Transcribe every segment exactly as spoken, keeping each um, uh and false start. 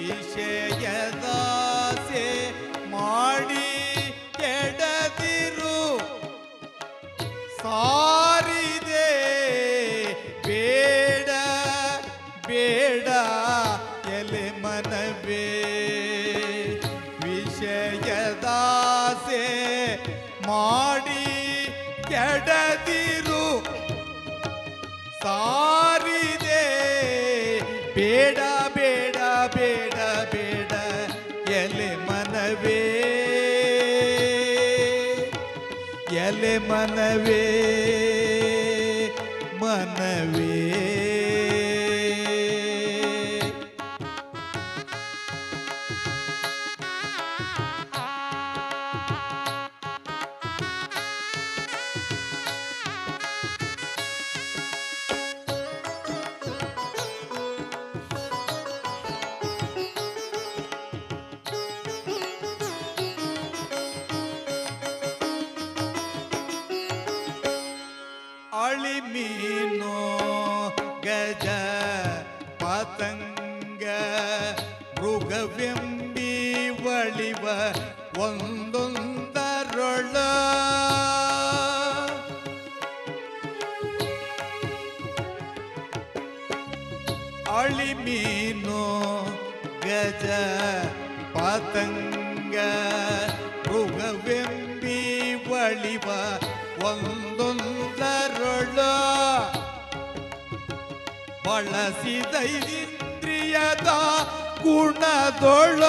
ವಿಷಯದಾಸೆ ಮಾಡಿ ಕೆಡದಿರು ಸಾರಿದೆ ಬೇಡ ಬೇಡ ಎಲೆ ಮನವೇ ವಿಷಯದಾಸೆ ಮಾಡಿ ಕೆಡದಿರು ಸಾರಿದೆ ಬೇಡ ಬೇಡ ಬೇಡ ಬೇಡ ಎಲೆ ಮನವೇ ಎಲೆ ಮನವೇ ಮನವೇ ಅಳಿಮೀನು ಗಜ ಪತಂಗ ಮೃಗವೆಂಬಿ ಒಳಿವ ಒಂದೊಂದರೊಳ ಅಳಿಮೀನು ಗಜ ಪತಂಗ ಮೃಗವೆಂಬಿ ಒಳಿವ ಒಂದೊಂದರೊಳ ಬಳಸಿದ ಇಂದ್ರಿಯದ ಗುಣದೊಳ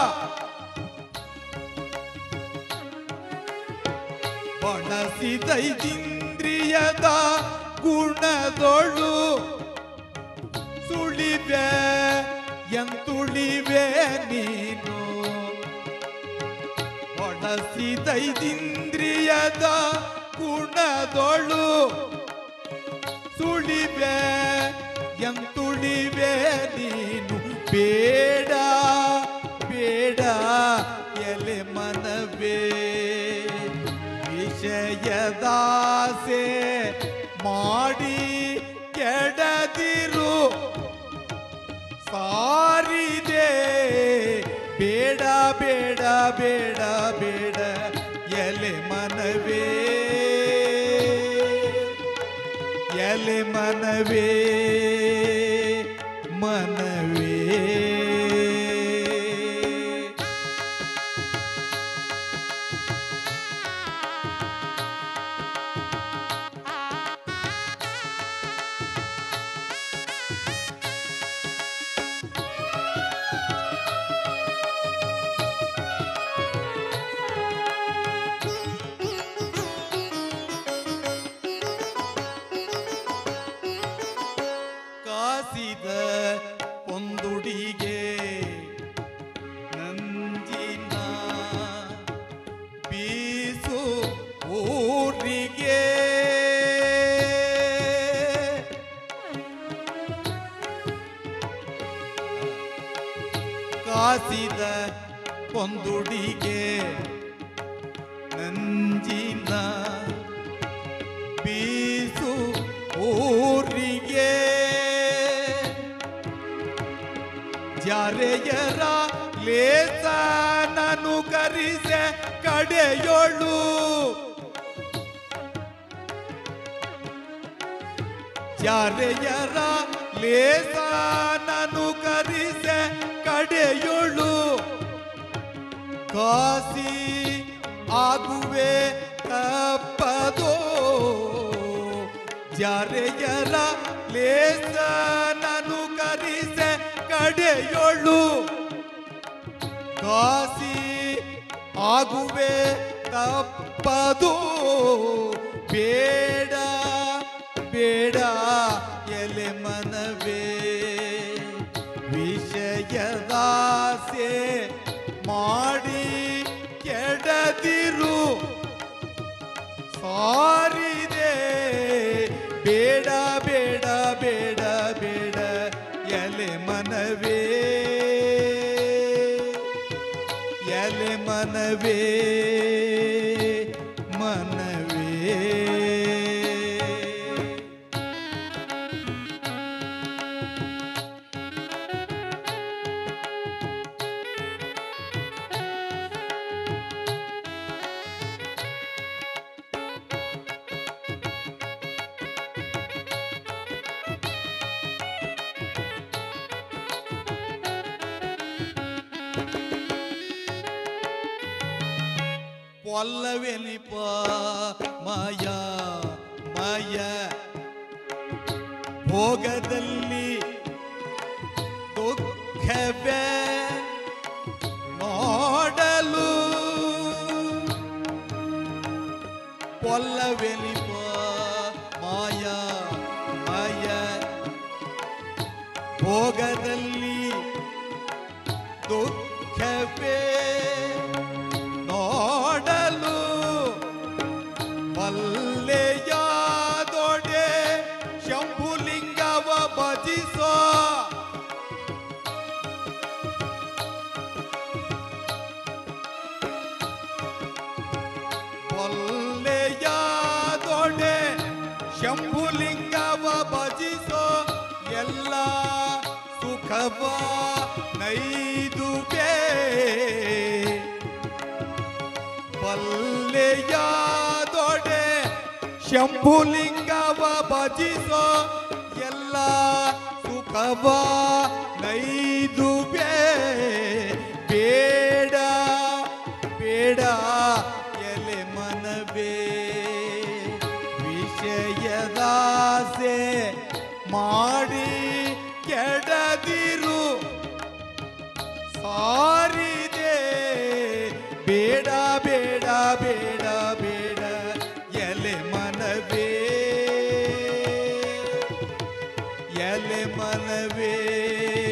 ಬಳಸಿದ ಇಂದ್ರಿಯದ ಗುಣದೊಳು ಸುಳಿವೆ ಎಂತುಳಿವೆ ನೀನು ಬಳಸಿದ ಇಂದ್ರಿಯದ ಗುಣದೊಳು ಸುಳಿವೆ ಎಂತುಳಿವೆ ನೀನು ಬೇಡ ಬೇಡ ಎಲೆ ಮನವೇ ವಿಷಯದಾಸೆ ಮಾಡಿ ಕೆಡದಿರು ಸಾರಿದೆ ಬೇಡ ಬೇಡ ಬೇಡ ಬೇಡ ಎಲೆ ಮನವೇ ಎಲೆ ಮನವೇ ಮನವೇ ಕಾಸಿದ ಒಂದುಡಿಗೆ ನಂಜಿನ ಬೀಸು ಊರಿಗೆ ಕಾಸಿದ ಒಂದುಡಿಗೆ ನಂಜಿನ ಬೀಸು ಊರಿಗೆ ಜಾರೆಯರ ಲೇಸ ನಾನು ಕರಿಸೆ ಕಡೆಯೊಳು ಜಾರೆಯರ ಲೇಸ ನಾನು ಕರಿಸೆ ಕಡೆಯೊಳು ಕಾಸಿ ಆಗುವೆ ತಪ್ಪದೋ ಜಾರೆಯರ ಲೇಸ ನಾನು ಕರಿಸೆ ಕಡೆಯೊಳು ಕಾಸಿ ಆಗುವೆ ತಪ್ಪದು ಬೇಡ ಬೇಡ ಎಲೆ ಮನವೇ ವಿಷಯದಾಸೆ ಮಾಡಿ ಕೆಡದಿರು ಸಾರಿದೆ ಬೇಡ ಬೇಡ ಬೇಡ ಬೇಡ ಎಲೆ ಮನವೇ ಎಲೆ ಮನವೇ ಮನವೇ ಒಲ್ಲವೆನಿಪ ಮಾಯ ಮಾಯ ಭೋಗದಲ್ಲಿ ದುಃಖವೇ ನೋಡಲು ಒಲ್ಲವೆನಿಪ ಮಾಯ ಮಾಯ ಭೋಗದಲ್ಲಿ ದುಃಖವೇ ನೋಡಲು ಬಲ್ಲೆಯಾದೊಡೆ ಶಂಭುಲಿಂಗವ ಭಜಿಸೋ ಬಲ್ಲೆಯಾದೊಡೆ ಶಂಭುಲಿಂಗವ ಭಜಿಸೋ ಎಲ್ಲ ಸುಖವ ನೈದುವೆ ಬಲ್ಲೆಯಾದೊಡೆ ಶಂಭುಲಿಂಗವ ಭಜಿಸೋ ಎಲ್ಲ ಸುಖವ ನೈದುವೆ ಬೇಡ ಬೇಡ ಎಲೆ ಮನವೇ ವಿಷಯದಾಸೆ ಮಾಡಿ ಕೆಡದಿರು ಸಾರಿದೆ ಬೇಡ ಬೇಡ ಬೇಡ ಬೇಡ ಎಲೆ ಮನವೇ ಎಲೆ ಮನವೇ